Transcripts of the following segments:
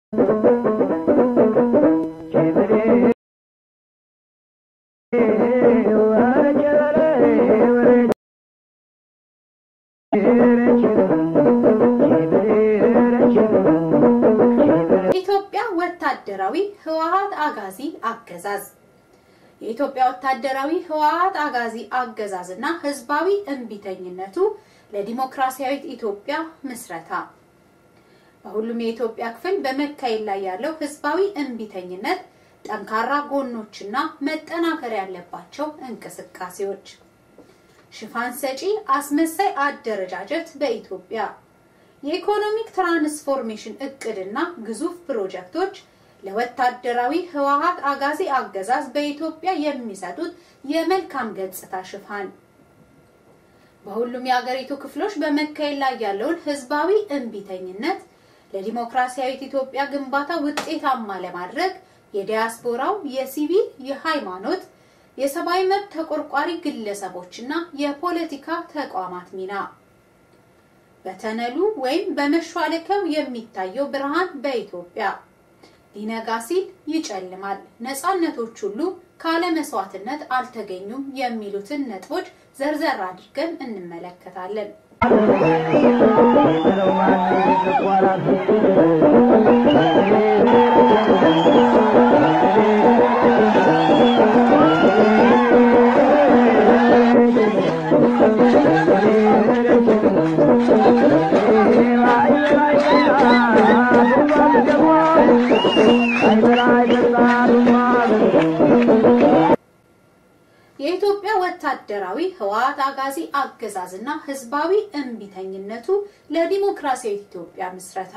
ኢትዮጵያ ወታደራዊ ህወሓት አጋዚ አገዛዝ የኢትዮጵያ ወታደራዊ ህወሓት አጋዚ አገዛዝና ህዝባዊ እንቢተኝነቱ ለዲሞክራሲያዊት ኢትዮጵያ ምስረታ በሁሉም የኢትዮጵያ ክፍል በመካሄድ ላይ ያለው ህዝባዊ እንቢተኝነት ጠንካራ ጎኖችና መጠናከር ያለባቸው እንቅስቃሴዎች ሽፋን ሰጪ አስመሳይ አደረጃጀት በኢትዮጵያ የኢኮኖሚክ ትራንስፎርሜሽን እቅድና ግዙፍ ፕሮጀክቶች ለወታደራዊ ህወሓት አጋዚ አገዛዝ በኢትዮጵያ የሚሰጡት የመልካም ገጽታ ሽፋን በሁሉም የሀገሪቱ ክፍሎች በመካሄድ ላይ ያለውን ህዝባዊ እንቢተኝነት ለዲሞክራሲያዊት ኢትዮጵያ ግንባታ ውጤታማ ለማድረግ የዲያስፖራው የሲቪል የሃይማኖት የሰብአዊ መብት ተቆርቋሪ ግለሰቦችና የፖለቲካ ተቋማት ሚና በተነሉ ወይም በመሿለከው የሚታየው ብርሃን በኢትዮጵያ ሊነጋ ሲል ይጨልማል ነፃነቶች ሁሉ ካለ መስዋዕትነት አልተገኙም የሚሉትን ነጥቦች ዘርዘር አድርገን እንመለከታለን የኢትዮጵያ ወታደራዊ ህወሓት አጋዚ አገዛዝና ህዝባዊ እንቢተኝነቱ ለዲሞክራሲያዊት ኢትዮጵያ ምስረታ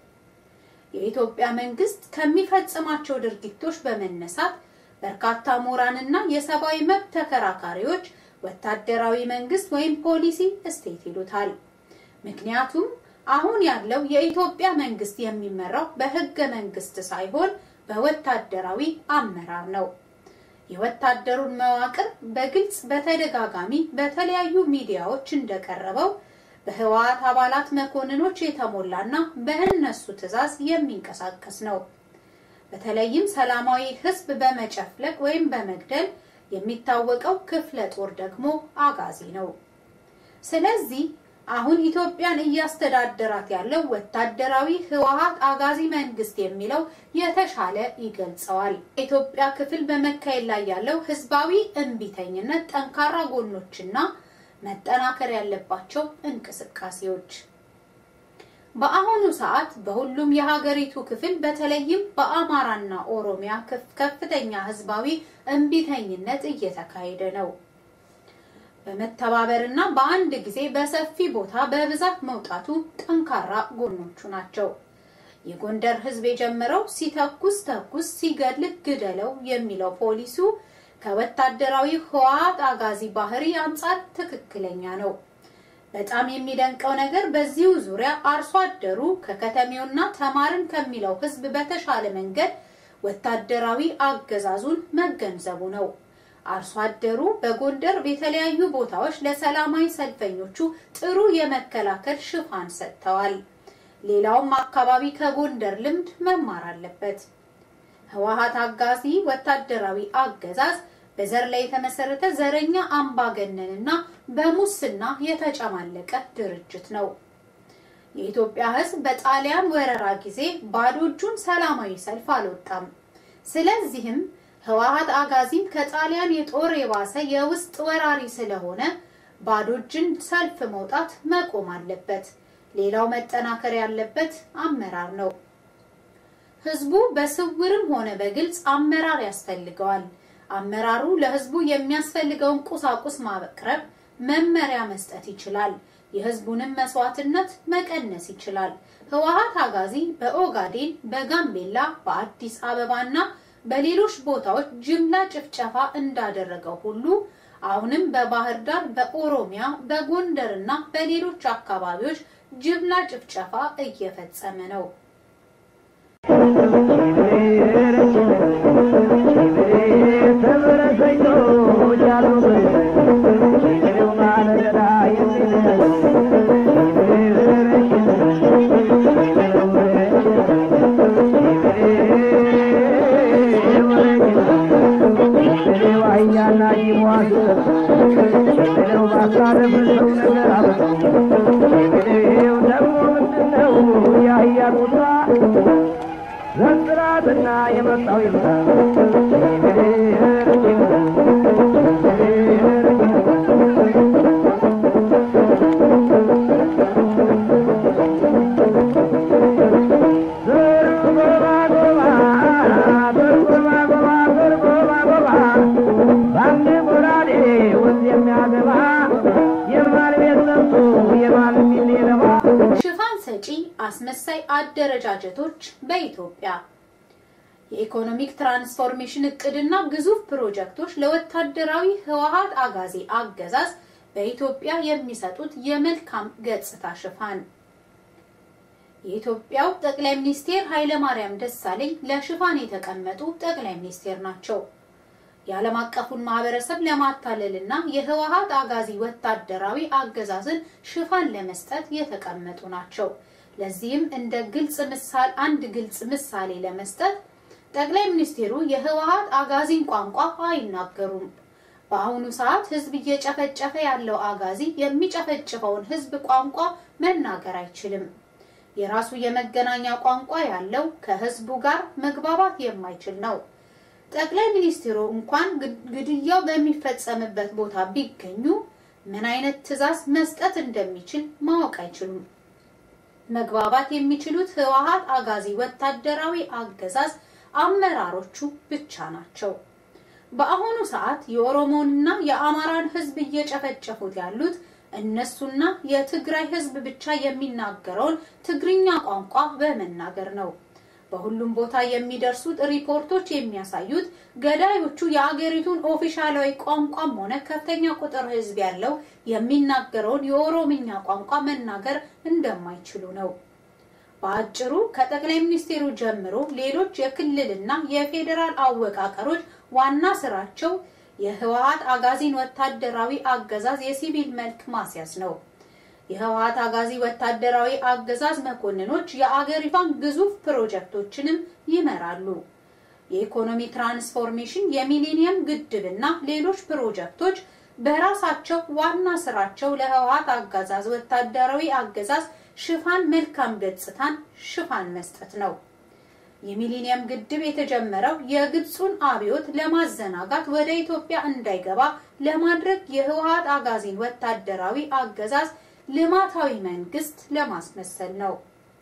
የኢትዮጵያ መንግስት ከሚፈጽማቸው ድርጊቶች በመነሳት በርካታ ምሁራንና የሰብአዊ መብት ተከራካሪዎች ወታደራዊ መንግስት ወይም ፖሊሲ ስቴት ይሉታል ምክንያቱም አሁን ያለው የኢትዮጵያ መንግስት የሚመራው በህገ መንግስት ሳይሆን በወታደራዊ አመራር ነው የወታደሩን መዋቅር በግልጽ በተደጋጋሚ በተለያዩ ሚዲያዎች እንደቀረበው በህወሓት አባላት መኮንኖች የተሞላና በእነሱ ትዕዛዝ የሚንቀሳቀስ ነው በተለይም ሰላማዊ ህዝብ በመጨፍለቅ ወይም በመግደል የሚታወቀው ክፍለ ጦር ደግሞ አጋዚ ነው ስለዚህ አሁን ኢትዮጵያን እያስተዳደራት ያለው ወታደራዊ ህወሓት አጋዚ መንግስት የሚለው የተሻለ ይገልጸዋል ኢትዮጵያ ክፍል በመካሄድ ላይ ያለው ህዝባዊ እንቢተኝነት ጠንካራ ጎኖችና መጠናከር ያለባቸው እንቅስቃሴዎች በአሁኑ ሰዓት በሁሉም የሀገሪቱ ክፍል በተለይም በአማራና ኦሮሚያ ከፍተኛ ህዝባዊ እንቢተኝነት እየተካሄደ ነው በመተባበርና በአንድ ጊዜ በሰፊ ቦታ በብዛት መውጣቱ ጠንካራ ጎኖቹ ናቸው የጎንደር ህዝብ የጀመረው ሲተኩስ ተኩስ ሲገድል ግደለው የሚለው ፖሊሱ ከወታደራዊ ህወሓት አጋዚ ባህሪ አንፃር ትክክለኛ ነው በጣም የሚደንቀው ነገር በዚሁ ዙሪያ አርሶ አደሩ ከከተሜውና ተማርን ከሚለው ህዝብ በተሻለ መንገድ ወታደራዊ አገዛዙን መገንዘቡ ነው አርሶ አደሩ በጎንደር በተለያዩ ቦታዎች ለሰላማዊ ሰልፈኞቹ ጥሩ የመከላከል ሽፋን ሰጥተዋል ሌላውም አካባቢ ከጎንደር ልምድ መማር አለበት ህወሓት አጋዚ ወታደራዊ አገዛዝ በዘር ላይ የተመሰረተ ዘረኛ አምባገነንና በሙስና የተጨማለቀ ድርጅት ነው የኢትዮጵያ ህዝብ በጣሊያን ወረራ ጊዜ ባዶ እጁን ሰላማዊ ሰልፍ አልወጣም ስለዚህም ህወሓት አጋዚም ከጣሊያን የጦር የባሰ የውስጥ ወራሪ ስለሆነ ባዶ እጅን ሰልፍ መውጣት መቆም አለበት ሌላው መጠናከር ያለበት አመራር ነው ህዝቡ በስውርም ሆነ በግልጽ አመራር ያስፈልገዋል አመራሩ ለህዝቡ የሚያስፈልገውን ቁሳቁስ ማበቅረብ መመሪያ መስጠት ይችላል የህዝቡንም መስዋዕትነት መቀነስ ይችላል ህወሓት አጋዚ በኦጋዴን በጋምቤላ በአዲስ አበባና በሌሎች ቦታዎች ጅምላ ጭፍጨፋ እንዳደረገው ሁሉ አሁንም በባህር ዳር በኦሮሚያ በጎንደርና በሌሎች አካባቢዎች ጅምላ ጭፍጨፋ እየፈጸመ ነው መሳለም ሰው ነገር አበው ይብሬው ደግሞ ምንድነው ያያቁታ ዘንጥራትና የመጣው ይምጣ ሽፋን ሰጪ አስመሳይ አደረጃጀቶች በኢትዮጵያ የኢኮኖሚክ ትራንስፎርሜሽን እቅድና ግዙፍ ፕሮጀክቶች ለወታደራዊ ህወሓት አጋዚ አገዛዝ በኢትዮጵያ የሚሰጡት የመልካም ገጽታ ሽፋን የኢትዮጵያው ጠቅላይ ሚኒስትር ኃይለ ማርያም ደሳለኝ ለሽፋን የተቀመጡ ጠቅላይ ሚኒስትር ናቸው። የዓለም አቀፉን ማህበረሰብ ለማታለልና የህወሓት አጋዚ ወታደራዊ አገዛዝን ሽፋን ለመስጠት የተቀመጡ ናቸው። ለዚህም እንደ ግልጽ ምሳሌ ለመስጠት ጠቅላይ ሚኒስትሩ የህወሓት አጋዚን ቋንቋ አይናገሩም። በአሁኑ ሰዓት ህዝብ እየጨፈጨፈ ያለው አጋዚ የሚጨፈጭፈውን ህዝብ ቋንቋ መናገር አይችልም። የራሱ የመገናኛ ቋንቋ ያለው ከህዝቡ ጋር መግባባት የማይችል ነው። ጠቅላይ ሚኒስትሩ እንኳን ግድያው በሚፈጸምበት ቦታ ቢገኙ ምን አይነት ትዕዛዝ መስጠት እንደሚችል ማወቅ አይችሉም። መግባባት የሚችሉት ህወሓት አጋዚ ወታደራዊ አገዛዝ አመራሮቹ ብቻ ናቸው። በአሁኑ ሰዓት የኦሮሞንና የአማራን ህዝብ እየጨፈጨፉት ያሉት እነሱና የትግራይ ህዝብ ብቻ የሚናገረውን ትግርኛ ቋንቋ በመናገር ነው። በሁሉም ቦታ የሚደርሱት ሪፖርቶች የሚያሳዩት ገዳዮቹ የአገሪቱን ኦፊሻላዊ ቋንቋም ሆነ ከፍተኛ ቁጥር ህዝብ ያለው የሚናገረውን የኦሮምኛ ቋንቋ መናገር እንደማይችሉ ነው። በአጭሩ ከጠቅላይ ሚኒስትሩ ጀምሮ ሌሎች የክልልና የፌደራል አወቃቀሮች ዋና ስራቸው የህወሓት አጋዚን ወታደራዊ አገዛዝ የሲቪል መልክ ማስያዝ ነው። የህወሓት አጋዚ ወታደራዊ አገዛዝ መኮንኖች የአገሪቷን ግዙፍ ፕሮጀክቶችንም ይመራሉ። የኢኮኖሚ ትራንስፎርሜሽን፣ የሚሊኒየም ግድብና ሌሎች ፕሮጀክቶች በራሳቸው ዋና ስራቸው ለህወሓት አገዛዝ ወታደራዊ አገዛዝ ሽፋን መልካም ገጽታን ሽፋን መስጠት ነው። የሚሊኒየም ግድብ የተጀመረው የግብፁን አብዮት ለማዘናጋት ወደ ኢትዮጵያ እንዳይገባ ለማድረግ የህወሓት አጋዚን ወታደራዊ አገዛዝ ልማታዊ መንግስት ለማስመሰል ነው።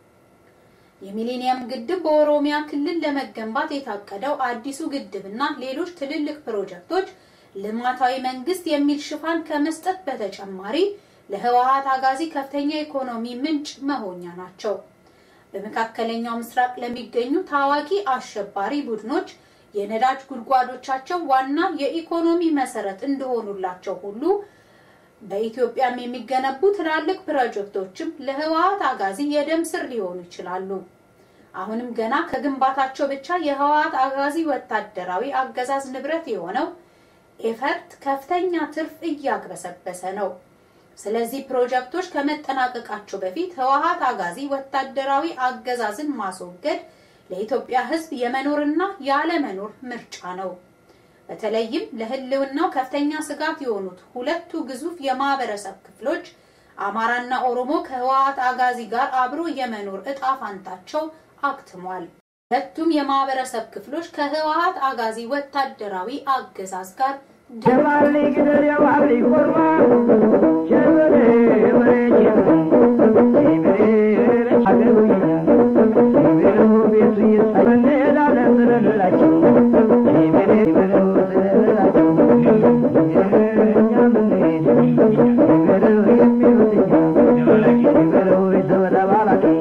የሚሊኒየም ግድብ በኦሮሚያ ክልል ለመገንባት የታቀደው አዲሱ ግድብና ሌሎች ትልልቅ ፕሮጀክቶች ልማታዊ መንግስት የሚል ሽፋን ከመስጠት በተጨማሪ ለህወሓት አጋዚ ከፍተኛ ኢኮኖሚ ምንጭ መሆኛ ናቸው። በመካከለኛው ምስራቅ ለሚገኙ ታዋቂ አሸባሪ ቡድኖች የነዳጅ ጉድጓዶቻቸው ዋና የኢኮኖሚ መሰረት እንደሆኑላቸው ሁሉ በኢትዮጵያም የሚገነቡ ትላልቅ ፕሮጀክቶችም ለህወሓት አጋዚ የደም ስር ሊሆኑ ይችላሉ። አሁንም ገና ከግንባታቸው ብቻ የህወሓት አጋዚ ወታደራዊ አገዛዝ ንብረት የሆነው ኤፈርት ከፍተኛ ትርፍ እያግበሰበሰ ነው። ስለዚህ ፕሮጀክቶች ከመጠናቀቃቸው በፊት ህወሓት አጋዚ ወታደራዊ አገዛዝን ማስወገድ ለኢትዮጵያ ህዝብ የመኖርና ያለመኖር ምርጫ ነው። በተለይም ለህልውናው ከፍተኛ ስጋት የሆኑት ሁለቱ ግዙፍ የማህበረሰብ ክፍሎች አማራና ኦሮሞ ከህወሓት አጋዚ ጋር አብሮ የመኖር እጣ ፋንታቸው አክትሟል። ሁለቱም የማህበረሰብ ክፍሎች ከህወሓት አጋዚ ወታደራዊ አገዛዝ ጋር ጀማሊ ግደል ያዋሊ ቆርማ ጀበሬ መሬት ይብሬ አገሩኛ ይብሬ ቤቱ ይሰነዳ ለዘለላችሁ ይብሬ ስለላችሁ ኛምን ይብሬ የሚሉትኛ ይብሬ ተወዳባላችሁ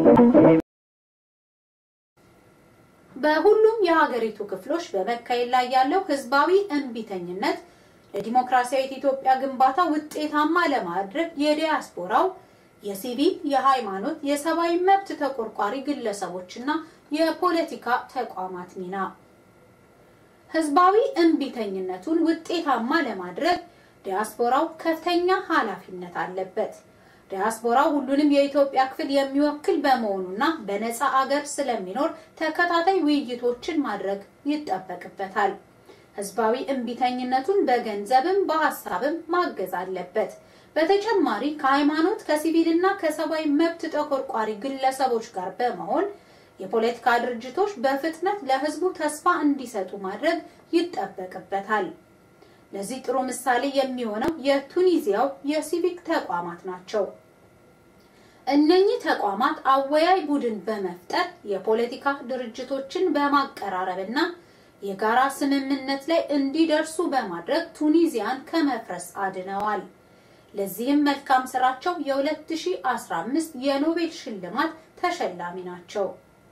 በሁሉም የሀገሪቱ ክፍሎች በመካሄድ ላይ ያለው ህዝባዊ እንቢተኝነት ለዲሞክራሲያዊት ኢትዮጵያ ግንባታ ውጤታማ ለማድረግ የዲያስፖራው የሲቪል፣ የሃይማኖት፣ የሰብአዊ መብት ተቆርቋሪ ግለሰቦችና የፖለቲካ ተቋማት ሚና ህዝባዊ እንቢተኝነቱን ውጤታማ ለማድረግ ዲያስፖራው ከፍተኛ ኃላፊነት አለበት። ዲያስፖራው ሁሉንም የኢትዮጵያ ክፍል የሚወክል በመሆኑና በነፃ አገር ስለሚኖር ተከታታይ ውይይቶችን ማድረግ ይጠበቅበታል። ህዝባዊ እንቢተኝነቱን በገንዘብም በሐሳብም ማገዝ አለበት። በተጨማሪ ከሃይማኖት ከሲቪልና ከሰብአዊ መብት ተቆርቋሪ ግለሰቦች ጋር በመሆን የፖለቲካ ድርጅቶች በፍጥነት ለህዝቡ ተስፋ እንዲሰጡ ማድረግ ይጠበቅበታል። ለዚህ ጥሩ ምሳሌ የሚሆነው የቱኒዚያው የሲቪክ ተቋማት ናቸው። እነኚህ ተቋማት አወያይ ቡድን በመፍጠር የፖለቲካ ድርጅቶችን በማቀራረብና የጋራ ስምምነት ላይ እንዲደርሱ በማድረግ ቱኒዚያን ከመፍረስ አድነዋል። ለዚህም መልካም ስራቸው የ2015 የኖቤል ሽልማት ተሸላሚ ናቸው።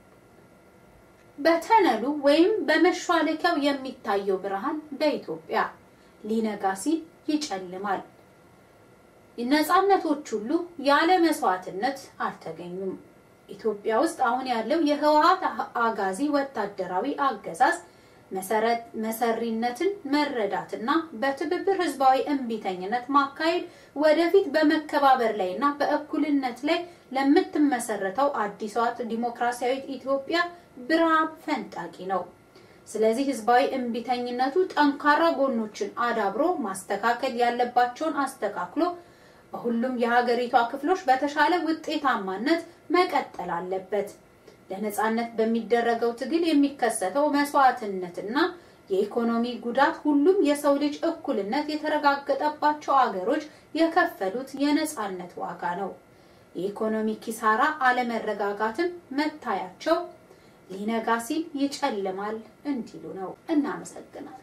በተነሉ ወይም በመሿለኪያው የሚታየው ብርሃን በኢትዮጵያ ሊነጋ ሲል ይጨልማል። ነፃነቶች ሁሉ ያለ መስዋዕትነት አልተገኙም። ኢትዮጵያ ውስጥ አሁን ያለው የህወሓት አጋዚ ወታደራዊ አገዛዝ መሰሪነትን መረዳትና በትብብር ህዝባዊ እንቢተኝነት ማካሄድ ወደፊት በመከባበር ላይና በእኩልነት ላይ ለምትመሰረተው አዲሷ ዲሞክራሲያዊት ኢትዮጵያ ብርሃን ፈንጣቂ ነው። ስለዚህ ህዝባዊ እንቢተኝነቱ ጠንካራ ጎኖችን አዳብሮ ማስተካከል ያለባቸውን አስተካክሎ በሁሉም የሀገሪቷ ክፍሎች በተሻለ ውጤታማነት መቀጠል አለበት። ለነፃነት በሚደረገው ትግል የሚከሰተው መስዋዕትነትና የኢኮኖሚ ጉዳት ሁሉም የሰው ልጅ እኩልነት የተረጋገጠባቸው አገሮች የከፈሉት የነፃነት ዋጋ ነው። የኢኮኖሚ ኪሳራ አለመረጋጋትም መታያቸው ሊነጋ ሲል ይጨልማል እንዲሉ ነው። እናመሰግናለን።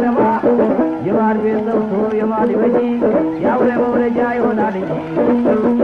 يا